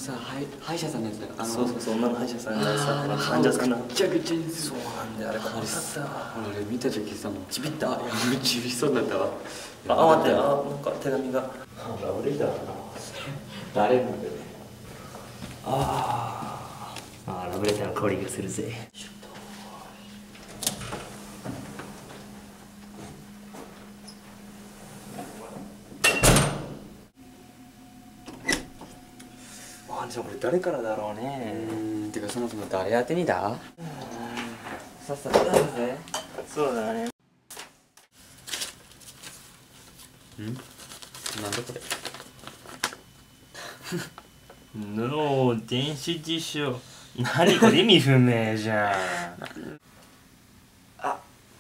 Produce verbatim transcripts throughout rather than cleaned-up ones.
さ、歯医者さんのやつだよ。 そうそうそう、女の歯医者さんがさ、患者さんのめちゃくちゃにすそうなんだよ、あれ怖かったわ。 あれ見た時さ、もうちびった。 めっちゃびそうになったわ。 あ、待って、あ、なんか手紙が。ラブレターだな。 誰なんだよね。 ああ、ラブレターの香りがするぜ。あ、じゃあこれ誰からだろうね。 うん、てかそもそも誰宛てにだ。 さっさとだぜ。そうだね。 ん？なんだこれ。 の電子辞書。何これ意味不明じゃん。あ、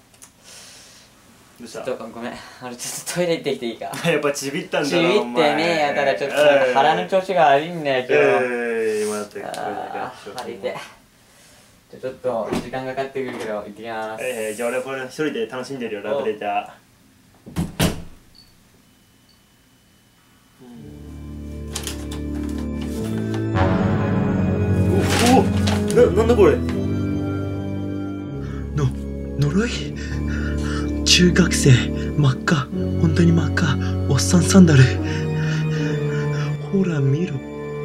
どうしちょっとごめん、あれちょっとトイレ行ってきていいか。 やっぱちびったんだな。 ちびってねえや、ただちょっと腹の調子が悪いんだよ今日。 ええ、今だってあー、腹痛い。じゃあちょっと時間かかってくるけど行ってきます。 ええ、じゃあ俺これ一人で楽しんでるよ、ラブレター。おお、な、なんだこれ。 の呪い。中学生真っ赤、本当に真っ赤、おっさんサンダル。ほら見ろ。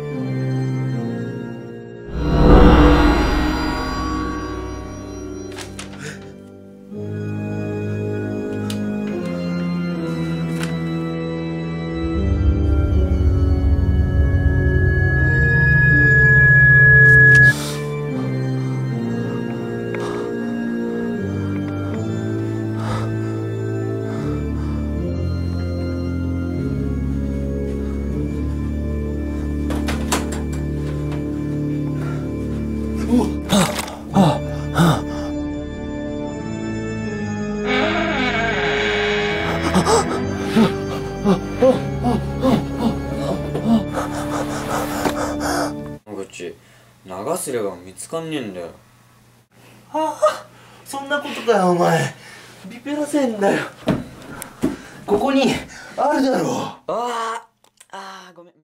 口流すれば見つかんねえんだよ。 はあ、そんなことかよお前。ビペラ線だよ。ここにあるだろう。 あーあー、ごめん。